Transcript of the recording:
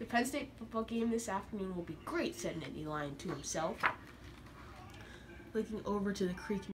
Penn State football game this afternoon will be great, said Nittany Lion to himself. Looking over to the creek